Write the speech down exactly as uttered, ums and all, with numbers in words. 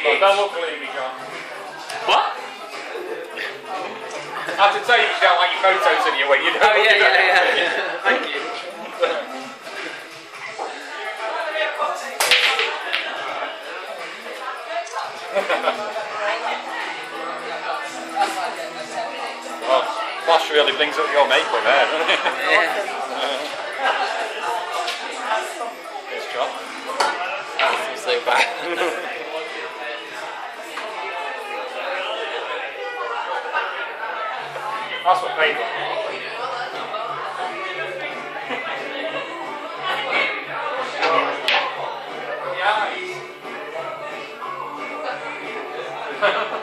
Well, don't look gloomy, John. What? I have to tell you you don't like your photos in you when you don't. Oh yeah, yeah, yeah, yeah. Thank you. Well, Flash really brings up your makeup there, doesn't it? Yeah. It's John. That's so bad. That's what paper. Yeah.